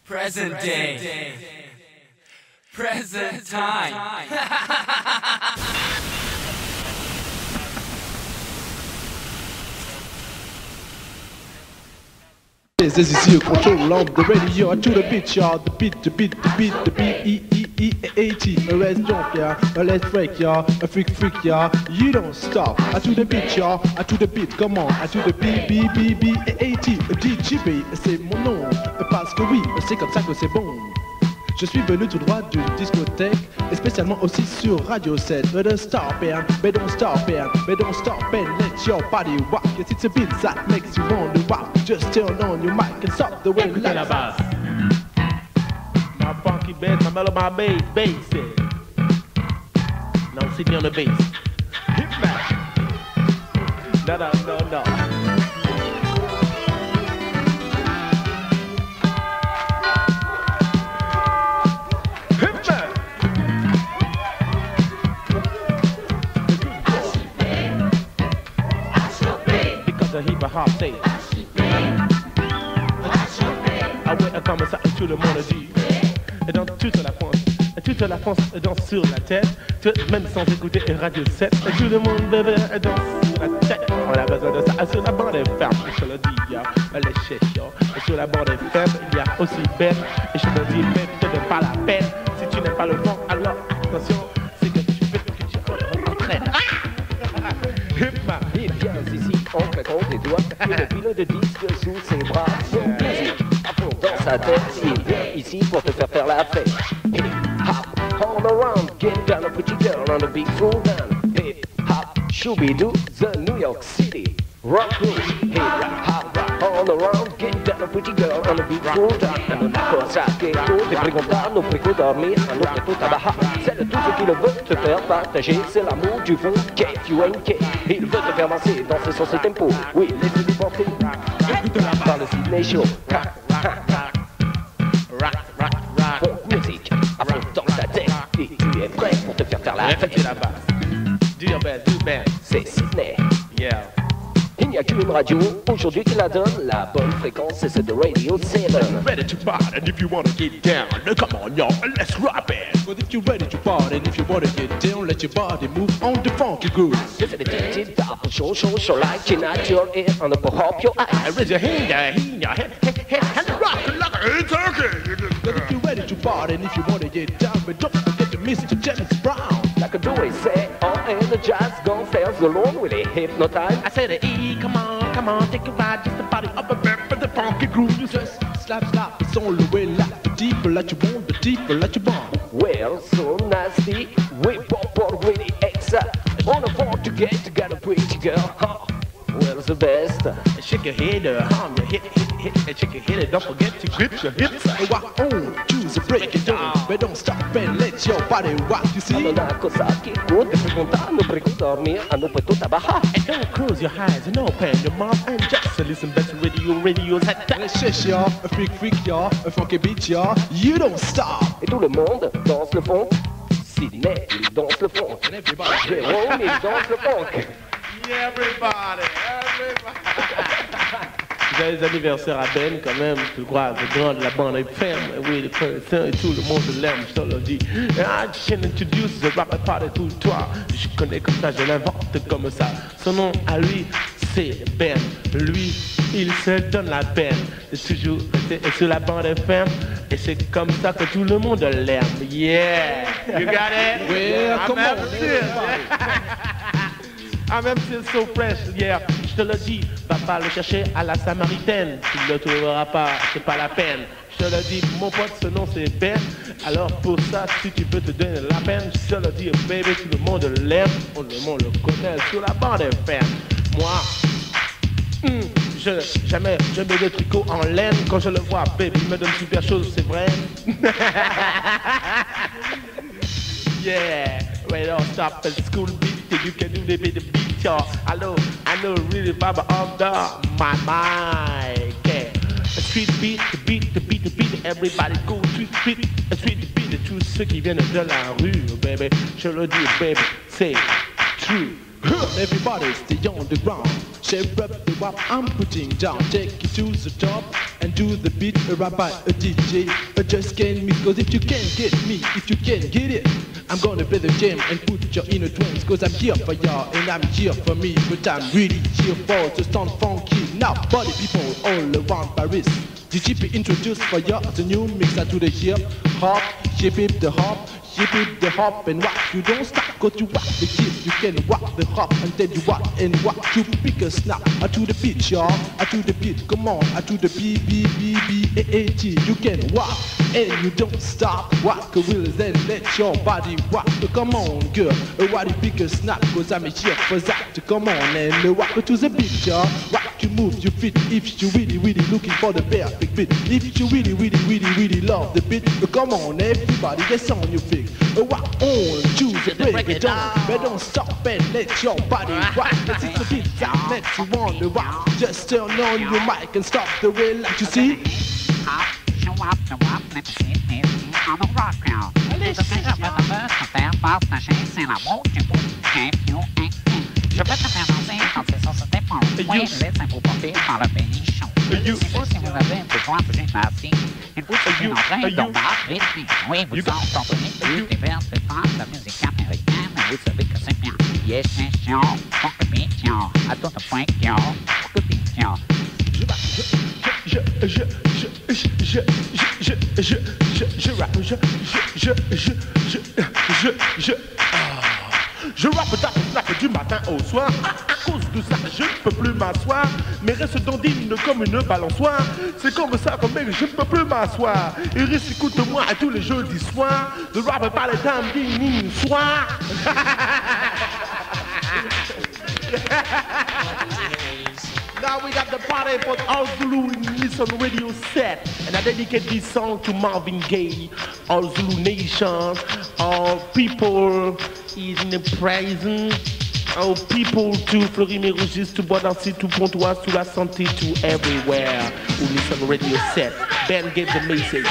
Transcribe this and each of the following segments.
Present day. Present time. This is you control of the radio to the beat, y'all. The beat, the beat, the beat, the beat, E-E-E-A-T. Let's jump, yeah. Let's break, y'all. A freak, y'all. You don't stop. To the beat, y'all. To the beat, come on. To the B-B-B-B-A-T. DJB, c'est mon nom. Parce que oui, c'est comme ça que c'est bon. Je suis venu tout droit d'une discothèque, et spécialement aussi sur Radio 7. But don't stop and, but don't stop and, but don't stop and let your body rock. Yes, it's a beat that makes you want to rock. Just turn on your mic and stop the way you like. La basse. My funky bass, my mellow, my bass. No, sit me on the bass. Hit back. No. A heap of hop say I went à comme ça et tout le monde dit et dans toute la France danse sur la tête, même sans écouter Radio 7 et tout le monde bébé danse sur la tête. On a besoin de ça sur la bande FM, je te le dis, ya, elle est chéchia. Et sur la bande FM, il y a aussi Ben, et je te le dis, Ben, te donne pas la peine. Si tu n'aimes pas le vent, alors attention, c'est que tu fais que tu entraînes. Et bien ici, en claquant des doigts, le pilote de disque sous ses bras. Son musique à fond dans sa tête, il vient ici pour te faire la fête. Hip hop, all around, get down a pretty girl on a big full band. Hip hop, Shooby-Doo, the New York City rock crew. Hip hop, all around, get down a pretty girl on a big full band. Una cosa che tu ti preguntar, non prego dormir, non prego trabajar. C'est tout ce qu'il veut te faire partager, c'est l'amour du fond, K-U-N-K. Il veut te faire danser, danser sur ses tempos. Oui, laisse-le déporter par le Sydney Show. Folk music, à fond dans ta tête. Et tu es prêt pour te faire la fête. Do your best. C'est Sydney. Yeah. Il n'y a qu'une radio aujourd'hui qui la donne. La bonne fréquence, c'est celle de Radio 7. Ready to party, and if you wanna get down, come on y'all, let's rock it. But if you're ready to party, and if you wanna get down, let your body move on the funky groove. C'est des petites tapes, chaud, like Tina Turner, on peut hop your eyes. Raise your hand, and rock it like it's okay. But if you're ready to party, and if you wanna get down, but don't forget to Mr. James Brown. Like a do say, oh, and the jazz gon' sails alone with a hypnotize. I said, E, come on, take a ride, just the body up a bit for the funky groove. You just slap, it's all the way like the deeper like you want, the deeper like you want. Well, so nasty, we pop or really extra. On a phone to get a pretty girl, huh? Well, the best. Shake your head, hum your hit, and shake your head, and don't forget to grip your hips. And walk on, choose to break it down, but don't stop and let your body rock, you see? Una cosa che tu ti preguntar, non prego dormir, non puoi trabajar. And don't close your eyes and open your mouth and just listen back to radio's at that. Let's shush y'all, a freak y'all, a funky beat y'all, you don't stop. Et tout le monde danse le funk. Sydney, il danse le funk. Jérôme, il danse le funk. Everybody. Joyeux anniversaire à Ben quand même, je crois, le grand de la bande FM, oui, le président et tout le monde l'aime, je te le dis. Et je introduce the rap party tout toi, je connais comme ça, je l'invente comme ça. Son nom à lui, c'est Ben. Lui, il se donne la peine de toujours rester sur la bande FM, et c'est comme ça que tout le monde l'aime. Yeah, you got it? Well, come on. I'm still so fresh, yeah, je te le dis, va pas le chercher à la Samaritaine, tu ne le trouveras pas, c'est pas la peine. Je te le dis, mon pote, ce nom c'est Ben, alors pour ça, si tu peux te donner la peine, je te le dis, baby, tout le monde l'aime, tout le monde le connaît sur la bande FM. Moi, jamais je mets de tricot en laine, quand je le vois, baby, il me donne super chose, c'est vrai. Yeah, wait, don't stop at school beat, you can do the beat, y'all. I know, really vibe under my mic. Yeah. A street beat, the beat, everybody go street, a street beat, tous ceux qui viennent de la rue, baby. Je le dis, baby, c'est true. Everybody stay on the ground. Shape up the wap I'm putting down. Take it to the top and do the beat. A rabbi, a DJ, just can't miss. Cause if you can't get me, if you can't get it, I'm gonna play the game and put your inner twins. Cause I'm here for y'all and I'm here for me. But I'm really here for to sound funky. Now party people all around Paris. DGP introduced for you the new mixer to the hip hop, hip hip the hop, hip hip the hop and what you don't stop cause you rock the kid, you can rock the hop and then you rock and what you pick a snap to the beat y'all, to the beat, come on, to the B-B-B-B-A-A-T, you can rock and you don't stop, rock a wheels and let your body rock, come on girl, why you pick a snap cause I'm here for that, come on and rock to the beat y'all, rock you move, you fit, if you really looking for the perfect beat, if you really love the beat, come on everybody, get on your feet. Rock on, choose it, break it down. But don't stop and let your body rock. This is the beat that makes you want to rock. Just turn on your mic and stop the way like you see. Show up the wap, let me see it on the rock now. The finger with the first of their boss, the chase and I won't you you ain't. Je peux te faire danser quand c'est sur ce dépend. Oui, je laisse un peu porter par le bénichon. Si vous avez besoin de gymnastique, il vous suffit d'entrer dans ma rythmique. Oui, vous entendez plus des vers de France, la musique américaine, vous savez que c'est bien. Yes, c'est chiant, pour que bien, à tout point, pour que bien. Je rappe du matin au soir. À cause de ça, je ne peux plus m'asseoir. Mes restes dandinent comme une balançoire. C'est comme ça que mec, je ne peux plus m'asseoir. Iris, écoute-moi à tous les jeudis soirs. Je rappe par les dames d'une soir. Now we got the party for all Zulu Listen Radio set. And I dedicate this song to Marvin Gaye, all Zulu Nation, all people in the prison, all people to Fleury-Mérogis, to Bois-d'Arcy, to Pontoise, to La Santé, to everywhere who listen radio set. Ben gave the message.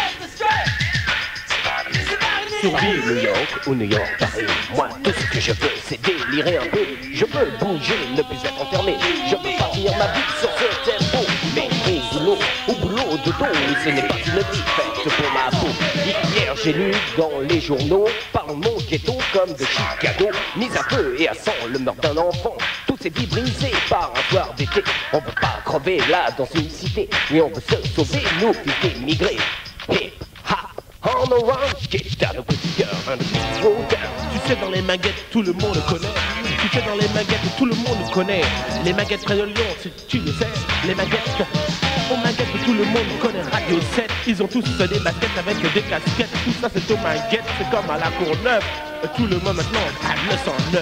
Survie New York ou New York Paris. Moi tout ce que je veux c'est délirer un peu. Je veux bouger, ne plus être enfermé. Je veux pas finir ma vie sur ce tempo. Mais au boulot de dos, ce n'est pas une vie faite pour ma peau. Hier j'ai lu dans les journaux, par mon ghetto comme de Chicago. Mise à feu et à sang, le meurtre d'un enfant. Toutes ces vies brisées par un soir d'été. On peut pas crever là dans une cité. Mais on veut se sauver, nous fils d'émigrés. Hip hop. On around, get down, le petit cœur, un petit road down. Tu sais dans les maguettes tout le monde connaît. Tu sais dans les maguettes tout le monde connaît. Les maguettes près de Lyon, si tu le sais. Les maguettes, aux maguettes tout le monde connaît. Radio 7, ils ont tous des baskets avec des casquettes. Tout ça c'est aux maguettes, c'est comme à la Courneuve. Tout le monde maintenant a le 109.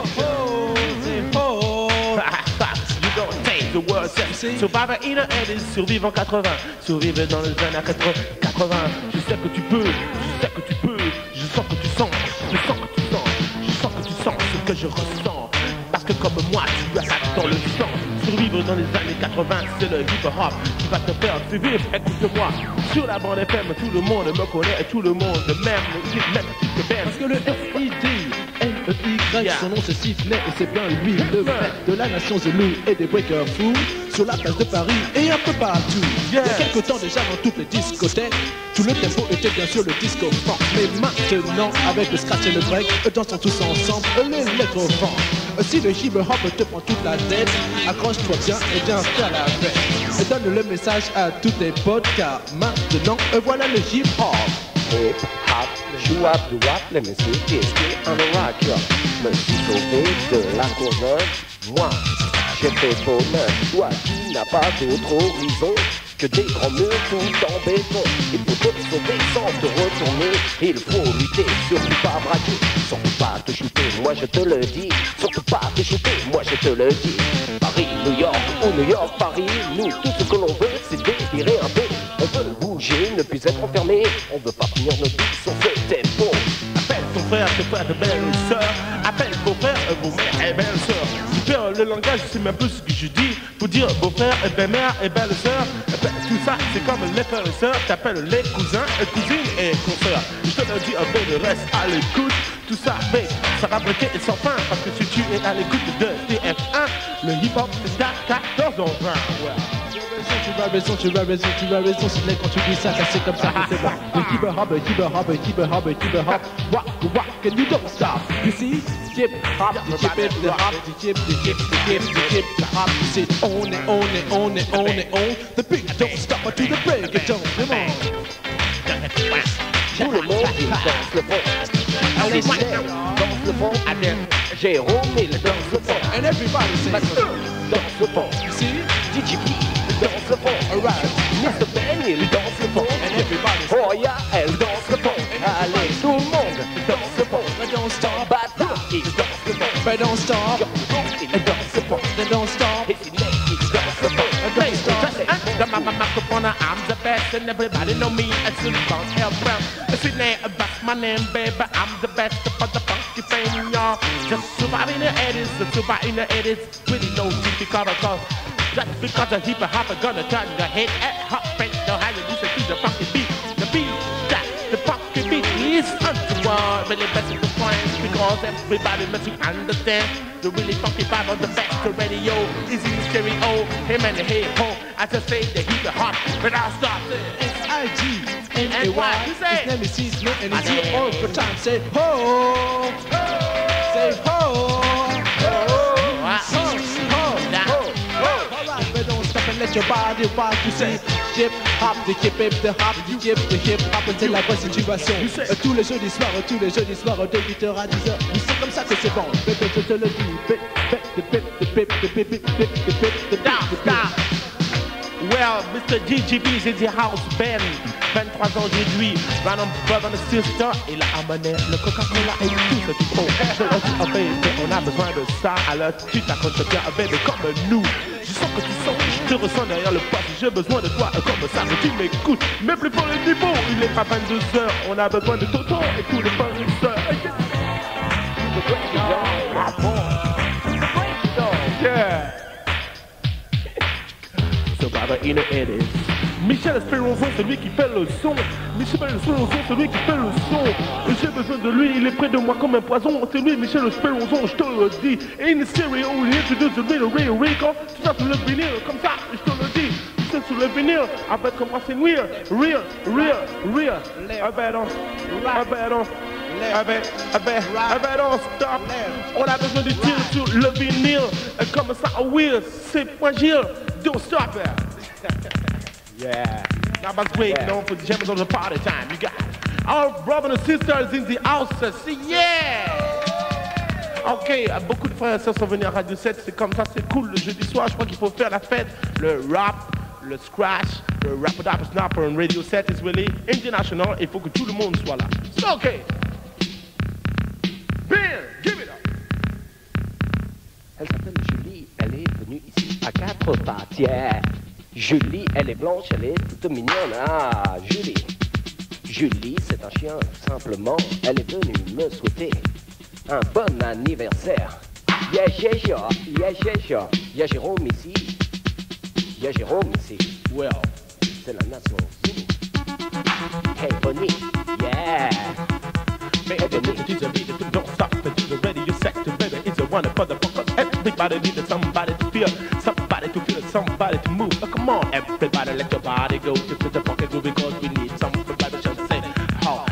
You don't take the word set. Survivor in the 80s, survivre en 80. Survivre dans les années 80. Je sais que tu peux, je sais que tu peux. Je sens que tu sens, je sens que tu sens. Je sens que tu sens ce que je ressens. Parce que comme moi, tu as ça dans le sang. Survivre dans les années 80, c'est le hip-hop qui va te faire survivre. Écoute-moi, sur la bande FM, tout le monde me connaît et tout le monde m'aime. Parce que le FID, L-E-Y, son nom c'est Sifflet et c'est bien lui, le maître de la nation Zulu et des breakers fous. Sur la place de Paris et un peu partout. Il y a quelques temps déjà dans toutes les discothèques, tout le tempo était bien sûr le disco funk. Mais maintenant, avec le scratch et le break, dansons tous ensemble l'électro-funk. Si le hip-hop te prend toute la tête, accroche-toi bien et viens faire la fête. Et donne le message à tous tes potes car maintenant, voilà le hip-hop. Hip hop, joue up du rap, les messieurs disques on the rock, yo. Me suis sauvé de la Courneuve, moi, j'ai fait bonheur. Toi qui n'as pas d'autre horizon que des grands murs tout en béton. Il faut te sauver sans te retourner. Il faut lutter, surtout pas braquer. Surtout pas te shooter, moi je te le dis. Surtout pas te shooter, moi je te le dis. Paris, New York ou New York, Paris. Nous, tout ce que l'on veut, c'est délirer un peu. On veut bouger, ne plus être enfermé. On veut pas finir notre vie sur ce tempo. Appelle ton frère, tes frères, tes belles sœurs. Appelle vos frères, vos mères et belles sœurs. Tu perds le langage, je sais même plus ce que je dis. Pour dire beau-frère, belle-mère et belle sœur. Tout ça, c'est comme les frères et sœurs. T'appelles les cousins, cousines et consoeurs. Je te le dis, un peu de reste à l'écoute. tout ça, mais ça va breaker et sans fin. Parce que si tu es à l'écoute de TF1, le hip-hop c'est à 14 ans. Tu vas raison, c'est vrai quand tu dis ça, c'est comme ça que c'est bon. Keep it hop, walk, and you don't stop. You see, skip, hop, the skip it, the hop, the skip, the hop. You say on it. The beat don't stop until the break it don't. Come on. Tout le monde il danse le fond. Cécile danse le fond. Jérôme il danse le fond. And everybody says, danse le fond. You see, DJP danse le fond. alright. Mr. Ben il danse le fond. And everybody says, Roya elle danse le fond. Allez tout le monde danse le fond. but don't stop, Bata il danse le fond. but don't stop, Il danse le fond. then don't stop, Et il danse le fond. and don't stop. Got my microphone, I'm the best, and everybody know me as soon as L Brown. Sydney, that's my name, baby. I'm the best for the funky fame, y'all. Just surviving the 80s, really no difficult cause. Just because the hip hop are gonna turn your head at hop and know how you listen to the funky beat. The beat that the funky beat is untoward, really best to find because everybody must understand. The really funky vibe on the best radio is in stereo. Him and the hey ho, I just say the hip hop, but I'll stop it. IGNAY. His name is Cisne and he's here all the time. Say ho, say ho, alright, but don't stop and let your body rock. You say hip hop, the hip the hip hop, c'est la bonne situation. Tous les jeudis soirs, de 8h à 10h. C'est comme ça que c'est bon. Bébé, je te le dis. Well, Mr. GGB is in the house, Ben. 23 ans aujourd'hui, Random Brother and Sister, il a amené le Coca-Cola et tout ce qu'il faut. Je leur dis, oh baby, on a besoin de ça, alors tu t'accroches bien, baby, comme nous. Je sens que tu sens, je te ressens derrière le poste, j'ai besoin de toi, comme ça, mais tu m'écoutes. Mais plus pour le niveau, il est pas 22h, on a besoin de Toto et tous les fournisseurs. Yeah. So Baba in the 80s. Michel Espéronzon, c'est lui qui fait le son. Michel Espéronzon, c'est lui qui fait le son. Et j'ai besoin de lui, il est près de moi comme un poison. C'est lui, Michel Espéronzon, je te le dis. In the stereo, he introduced the real Rico. Tu vas sur le vinyle, comme ça, je te le dis. Tu sais, sur le vinyle, avec moi c'est real. Don't stop. On a besoin de tir sur le vinyle. Comme ça, Will, c'est moi Gilles. Don't stop it. Yeah. Now that's great, you know, for the jammers on the party time. You got our brothers and sisters in the house. See, yeah. Ok, beaucoup de frères et sœurs sont venus à Radio 7. C'est comme ça, c'est cool. Le jeudi soir, je crois qu'il faut faire la fête. Le rap, le scratch, le rap snapper on Radio 7 is really international. Il faut que tout le monde soit là. So, ok. Ben, give it up. Elle s'appelle Julie, elle est venue ici à 4 pattes, yeah. Julie, elle est blanche, elle est toute mignonne, ah, Julie. Julie, c'est un chien, tout simplement. Elle est venue me souhaiter un bon anniversaire. Yeah, Jérôme ici. Well, c'est la nation Zulu. Hey, Bonnie, yeah. Don't stop until the radio sector, baby. It's a wonder for the fuckers. Everybody needs somebody to feel, somebody to move. Oh, come on, everybody, let your body go. Just let the fucking go because we need some vibration. Say, how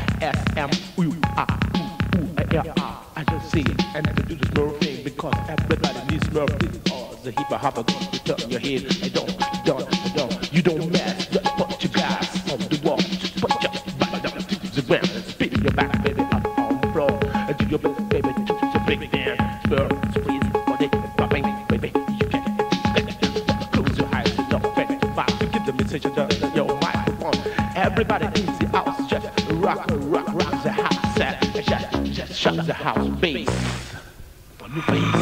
S-M-U-R-U-R. I just see it and to do the smurf thing because everybody needs smurf thing. Oh, the hip hop are going to turn your head. And don't, you don't mess. Just put your guys on the wall. Just put your body down to the ground and spin your back, baby, up on the floor. And do your best, baby, to the big dance. Smurf, squeeze, body, popping, baby. You can close your eyes, don't fake vibe. To give the message of your microphone. Everybody in the house, just rock the house set. Just shut the house bass. For new bass.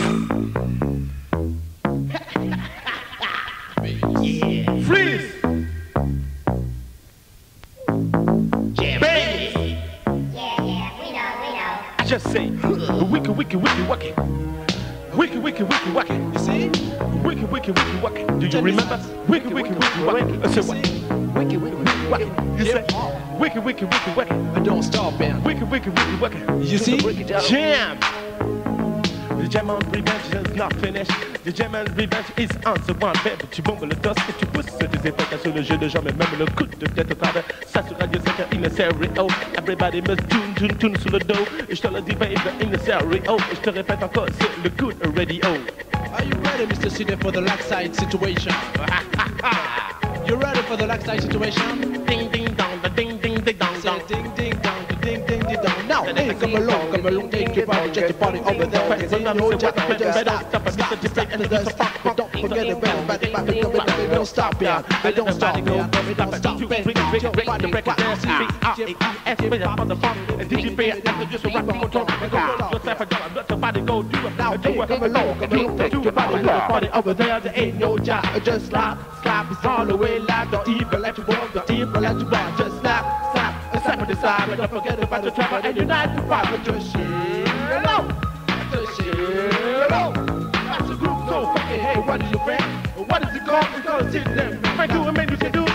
Yeah. Freeze! Yeah, bass! Yeah, we know. I just say, wiki. Wiki, you see? Wiki. Do you remember? Wiki. I said what? Wiki, wicked. You say, wicked, wicked, wicked, wicked. Don't stop, man. Wicked, wicked, wicked, wicked. You see? Jam. The jam on revenge is not finished. The jam on revenge is on the one. Baby, tu bombes le dos et tu pousses des effets sur le jeu de jambes. Même le coup de tête au travers. Ça sur Radio 5 in the stereo. Everybody must tune sur le dos. Et je te le dis, baby, in the stereo. Et je te répète encore, c'est le good radio. Are you ready, Mr. City, for the lakeside situation? You ready for the lakeside situation? Ding, ding, dong, the ding, ding, ding, dong, Say dong. ding, ding, dong, ding, ding, ding, dong. Now, hey, come along, take your body, just your body over there. It's in your job, just stop, don't forget it, don't stop, yeah, don't stop, yeah, don't stop, over there, there ain't no job, just slap, it's all the way like the evil, like you want, the evil, like you want, just slap, slap with the side, but don't forget about the trouble, and unite to fight with your shit out, that's a group so fucking, hey, what is your friend, what is it called, we're gonna sit there, Frank, do, and man, you say do,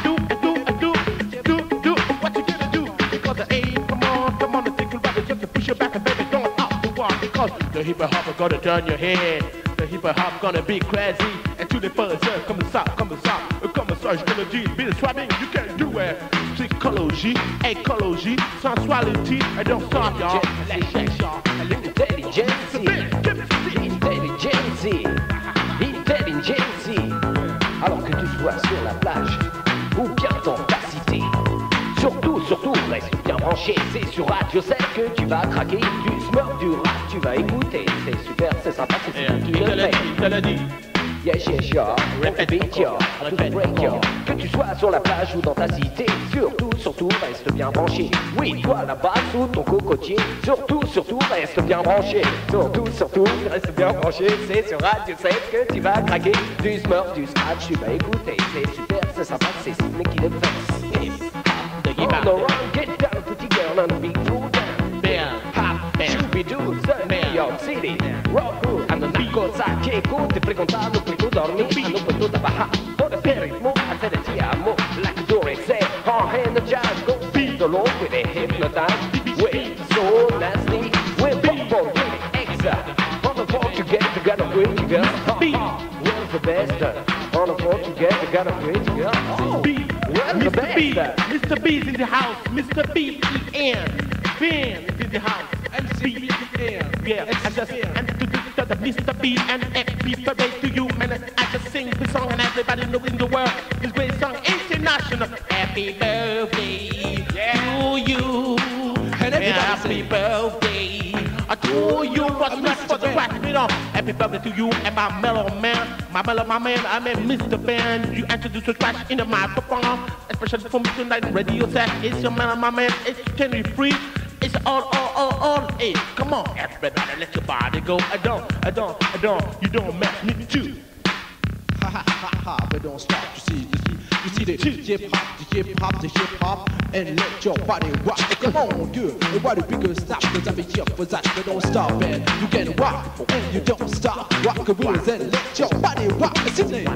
what you gonna do, because the aim, come on, the thing about it, just to push you back, and baby, don't up the wall, because the hip-hop is gonna turn your head. The hip-hop gonna be crazy. And to the fuzz, come and stop, gonna be the swabbing, you can't do it. Psychology, ecology, sensuality, and don't stop, y'all. Intelligence. Alors que tu sois sur la plage ou bien dans ta cité. Surtout, reste bien branché. C'est sur Radio 7 que tu vas craquer. Du smurf, du rap, tu vas écouter. C'est super, c'est sympa, c'est ce que tu le fais. Je le dis. Yes, répète beat, break, que tu sois sur la plage ou dans ta cité, surtout, reste bien branché. Oui, toi là-bas sous ton cocotier, surtout, reste bien branché. Surtout, reste bien branché. C'est sur Radio 7 que tu vas craquer. Du smurf, du scratch, tu vas écouter. C'est super, c'est sympa, c'est Sidney qui le fait. On the run, get down, pretty girl, and be cool down. Bam, hop, bam. Scooby-Doo, New York City, rock good. Hanno una cosa che te frequentano, poi tu dormi, hanno potuto baha. Ora per ritmo, alzare ti amo, like the door is set, all energize, go beat the Lord with a hypnotize. Wait, so nasty, we're bumble, really extra. On the floor together, gotta win together. We're the best, on the floor together, gotta win together. Mr. B's in the house, Mr. B-E-N, Ben is in the house. M-C-B-E-N. Yeah, and to the Mr. B and happy birthday to you, man. I just sing this song and everybody knows in the world this great song, international. Happy birthday to you, and happy birthday to you. What's next for the crack it on? Happy birthday to you and my mellow man, I mean Mr. Ben. You introduce the scratch in the microphone, especially for me tonight. Radio set, it's your man, my man. It's Kenny Free. It's all, hey, come on, everybody, let your body go. I don't, you don't mess me too. Ha ha ha ha, but don't stop, you see the hip-hop, and let your body rock. Come on, good, and why do people stop? Cause I'll be here for that, but don't stop, and you can rock, and you don't stop. Rock the wheels and let your body rock. Sydney.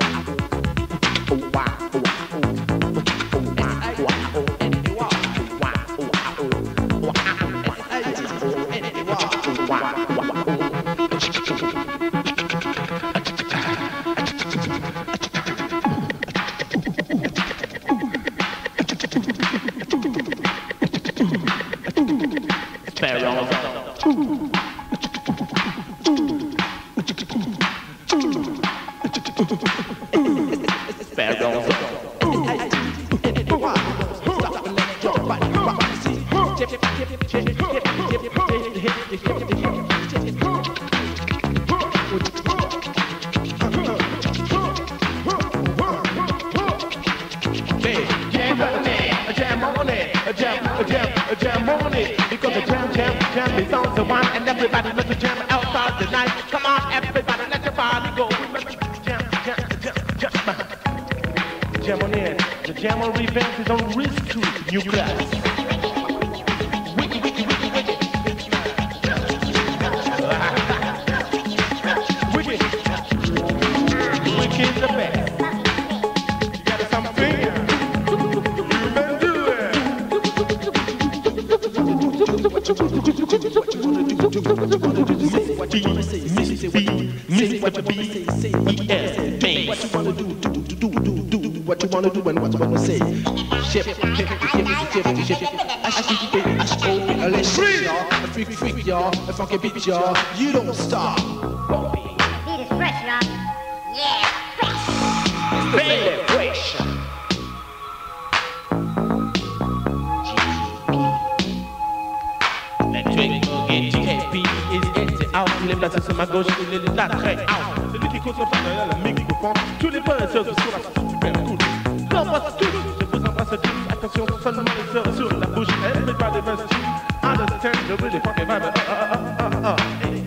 Jam on revenge is on risk to you guys. Wicked. Wicked the best. You got something? wanna do and what you wanna say. Ship, H-O-P, let's shake y'all, a freak y'all, a funky beat y'all, you don't stop. Beat is fresh, y'all. Yeah, fresh. Baby fresh. GKP is empty out. Il est placé sur ma gauche, il est là très out. Celui qui contrôle derrière le microphone. Tous les connaisseurs sur la super cool. L'embrasse tous, je vous embrasse tous. Attention, seulement les sœurs sur la bouche. Everybody must understand the really funky vibe. Hey.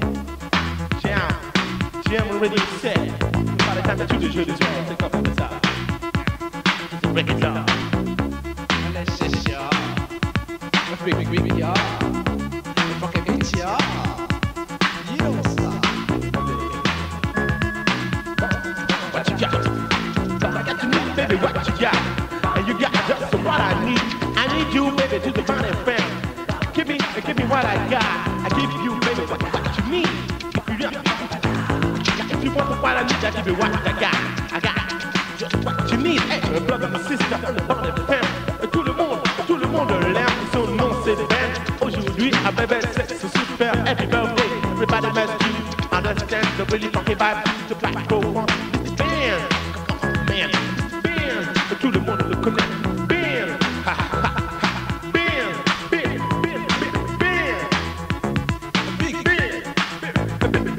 Jam already set. By the time that you do jeux de soir, c'est comme ça. Break it down. Let's shake y'all, a freak y'all. Fucking bitch, y'all. You don't stop. What you got? I got to need, baby, what you got? And you got just what I need. I need you, baby, to the money fam. Give me what I got. I give you, baby, what you need. If you want what I need, I give you what I got. I got just what you need. Hey, brother, my sister, and the money fam. Tout le monde l'aime, son nom c'est Ben. Aujourd'hui, à bébé, c'est super, happy birthday. Everybody must you understand the really funky vibe. The black go on, Ben. Ben, Ben. Tout le monde le connaît. Ben, ha ha ha. Ben, Ben, Ben, Ben, Ben. Big Ben, Big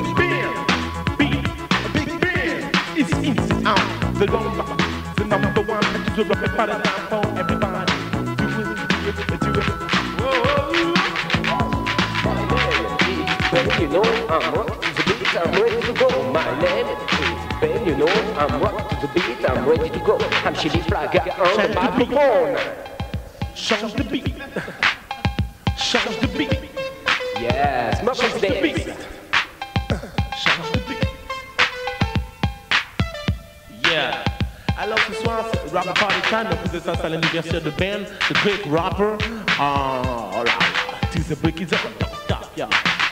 Ben, it's in out. The number one, to the rock party down for everybody. Ben, you know I'm rock to the beat, I'm ready to go. My name is Ben, you know I'm rock to the beat, I'm ready to go. I'm Chili Flaga on the microphone. Change the beat. Change the beat. Yes, Muppets dance. Change the beat. Yeah. Alors ce soir, c'est Rapper Party Time, donc vous êtes à l'anniversaire de Ben, the great rapper. Oh là, c'est the break is up, stop, yeah.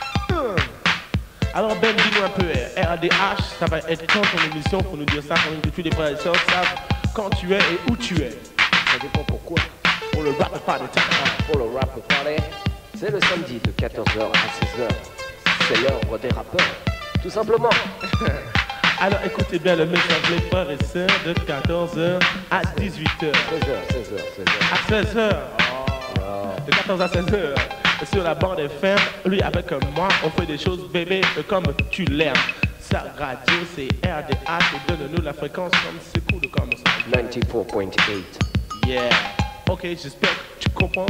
Alors Ben, dis-nous un peu, RADH, ça va être quand ton émission, pour nous dire ça, quand même que tous les frères et sœurs savent quand tu es et où tu es. Ça dépend pourquoi. Pour le Rapper Party Time. Pour le Rapper Party, c'est le samedi de 14h à 16h. C'est l'heure des rappeurs, tout simplement. Alors écoutez bien le message des frères et sœurs de 14h à 18h. 16h. À 16h. De 14 à 16h. Sur la bande FM, lui avec moi, on fait des choses bébé comme tu l'aimes. Sa radio c'est RDH et donne-nous la fréquence comme c'est cool comme ça. 94.8. Yeah. Ok, j'espère que tu comprends.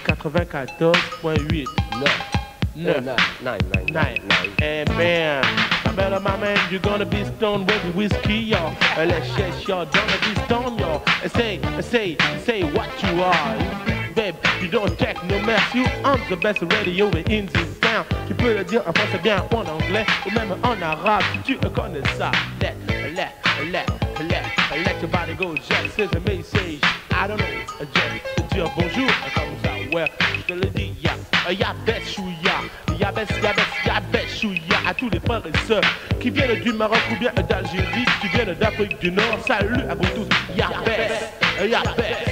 94.8. 9. 9. Hey man, my man, you're gonna be stoned with whiskey, y'all. Let's shake y'all, gonna be stoned, y'all. And say what you are. Babe, you don't take no mess. You on the best radio in this town. Tu peux le dire en français bien, en anglais, ou même en arabe, si tu connais ça. Let your body go, just say the message. I don't know, just dire bonjour, comme ça, ouais, je te le dis, y'a Bechouya, y'a Bechouya, à tous les frères et sœurs qui viennent du Maroc ou bien d'Algérie, qui viennent d'Afrique du Nord, salut à vous tous, y'a Bechouya,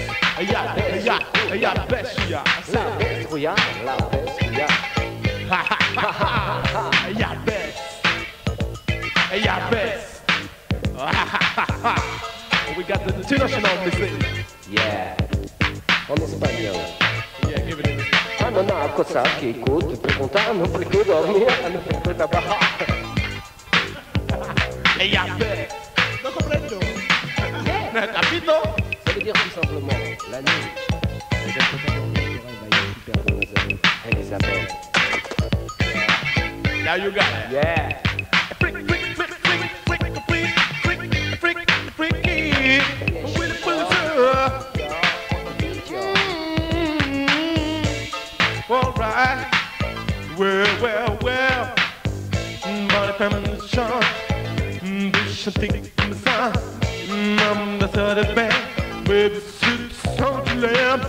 we got the international message. Yeah, en espagnol. Yeah, give it in. Ah non, non, cosa che écoute, per contare, non puoi che dormire, non puoi che trabajar. Et y'a Bech. No comprendo. Capito? Ça veut dire tout simplement, la nuit. Elisabeth. Now you got it. Yeah. Alright. Well. Money from Sean. Bishop think I'm the sun. I'm the third of band. Baby, suits on the lamp.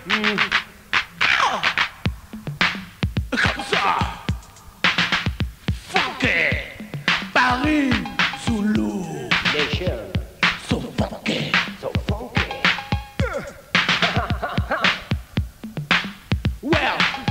Comme ça. Funky. Paris sous l'eau. Nation. So funky. So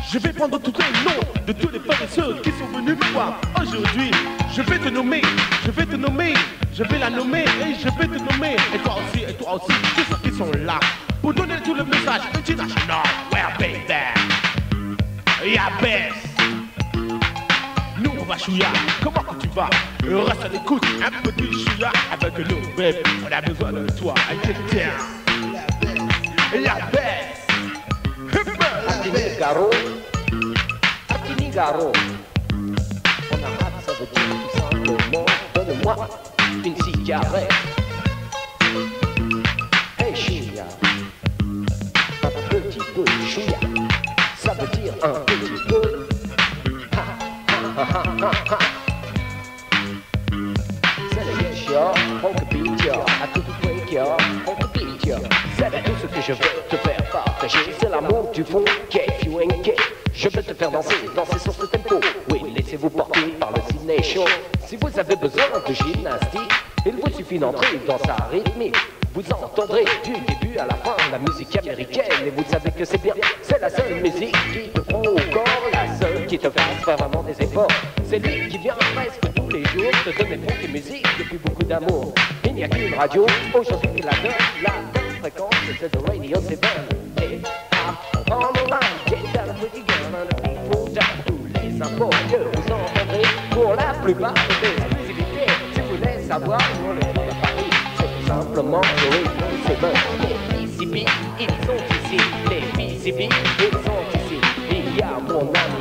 Je vais prendre tous les noms de tous les frères et sœurs qui sont venus me voir aujourd'hui. Je vais te nommer, je vais te nommer, je vais la nommer et je vais te nommer. Et toi aussi, tous ceux qui sont là pour donner tout le message international. Ouais, baby, yeah, best. Nous on va chouïa, comment que tu vas? Reste à l'écoute, un petit chouïa avec nous, baby. On a besoin de toi, tiens. La best. Atinigaro, Atinigaro. En arabe, ça veut dire tout simplement donne-moi une cigarette. Hey chouïa, un petit peu chouïa, ça veut dire un petit peu. Ha ha ha ha ha. C'est le yes yo, on te beat yo, à tout break yo, on te beat yo. C'est tout ce que je veux te faire partager, c'est l'amour du fond, if you ain't gay. Je veux te faire danser, danser sur ce tempo. Oui, laissez-vous porter par le Sydney Show. Si vous avez besoin de gymnastique, il vous suffit d'entrer dans sa rythmique. Vous entendrez du début à la fin la musique américaine. Et vous savez que c'est bien, c'est la seule musique qui te prend au corps, la seule qui te fasse faire vraiment des efforts. C'est lui qui vient presque tous les jours te donner funk et musique depuis beaucoup d'amour. Il n'y a qu'une radio, aujourd'hui qui la donne, la bonne fréquence, c'est de Radio 7. Et on the line, get down with your girl and the people down. Tous les infos que vous entendrez pour la plupart des exclusivités. Si vous voulez savoir où on est à Paris, c'est tout simplement le Radio 7. Les PCB, ils sont ici. Les PCB, ils sont ici. Il y a mon ami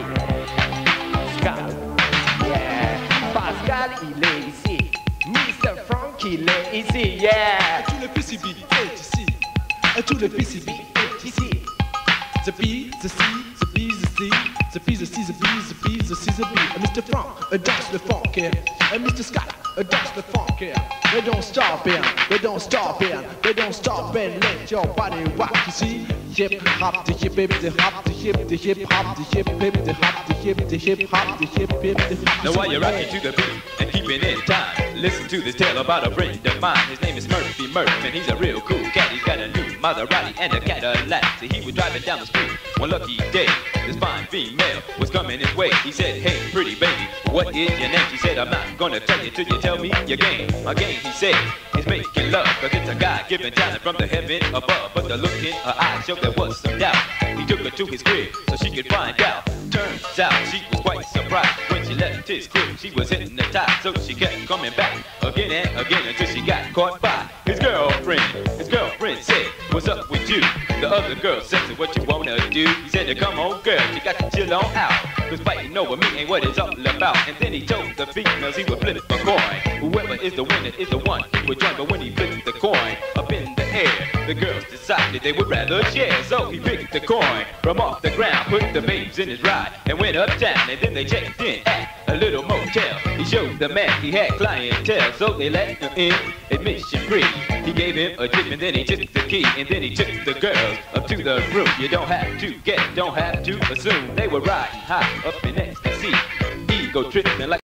Pascal. Yeah, Pascal, il est ici. Mr. Frank, il est ici. Yeah. Tout le PCB est ici. Tout le PCB est ici. The B, the C, the B, the C, the B, the C, the B, the B, the C, the B. Mr. Frank, dance the funk here. And Mr. Scott, dance the funk here. They don't stop here, they don't stop here, they don't stop and let your body rock. You see, hip hop, the hip hip, the hop, the hip hop, the hip hip, the hop, the hip, the hip hop, the hip hip, the hop. Now while you're rocking to the beat and keeping in time, listen to this tale about a friend of mine. His name is Murphy Murph, and he's a real cool cat. He's got a new Maserati and a Cadillac. So he was driving down the street one lucky day. This fine female was coming his way. He said, hey, pretty baby, what is your name? She said, I'm not gonna tell you till you tell me your game. My game, he said, is making love, cause it's a God-given talent from the heaven above. But the look in her eyes showed there was some doubt. He took her to his crib so she could find out. Turns out she was quite surprised when she left his crib. She was hypnotized, so she kept coming back again and again until she got caught by his girlfriend. His girlfriend said, what's up with you? The other girl said, so what you wanna do? He said, come on girl, you got to chill on out, cause fighting over me ain't what it's all about. And then he told the females he would flip a coin. Whoever is the winner is the one he would join. But when he flipped the coin up in the air, the girls decided they would rather share. So he picked the coin from off the ground, put the babes in his ride, and went uptown. And then they checked in at a little motel. He showed the man he had clientele, so they let him in admission free. He gave him a tip and then he took the key, and then he took the girls up to the room. You don't have to guess, don't have to assume they were riding high up in ecstasy, ego tripping like